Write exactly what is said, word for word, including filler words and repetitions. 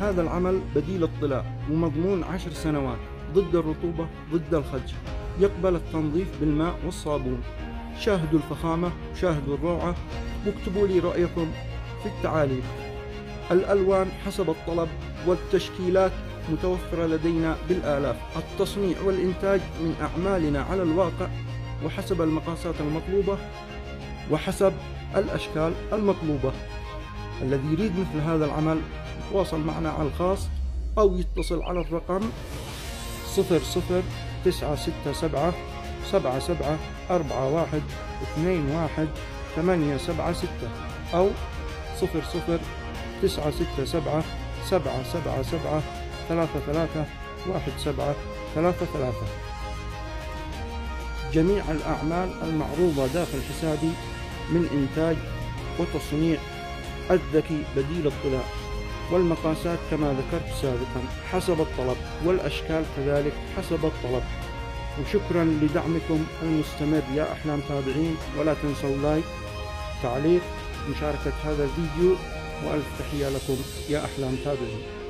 هذا العمل بديل اطلاع ومضمون عشر سنوات ضد الرطوبة ضد الخدش، يقبل التنظيف بالماء والصابون. شاهدوا الفخامة وشاهدوا الروعة واكتبوا لي رأيكم في التعاليق. الألوان حسب الطلب والتشكيلات متوفرة لدينا بالآلاف. التصنيع والإنتاج من أعمالنا على الواقع وحسب المقاسات المطلوبة وحسب الأشكال المطلوبة. الذي يريد مثل هذا العمل يتواصل معنا على الخاص أو يتصل على الرقم صفر صفر تسعة ستة سبعة سبعة سبعة أربعة واحد اثنين واحد ثمانية سبعة ستة أو صفر صفر تسعة ستة سبعة سبعة سبعة سبعة ثلاثة ثلاثة واحد سبعة ثلاثة ثلاثة. جميع الأعمال المعروضة داخل حسابي من إنتاج وتصنيع الذكي بديل الطلاء، والمقاسات كما ذكرت سابقا حسب الطلب، والأشكال كذلك حسب الطلب. وشكرا لدعمكم المستمر يا أحلى متابعين، ولا تنسوا لايك، تعليق، مشاركة هذا الفيديو، وألف تحية لكم يا أحلى متابعين.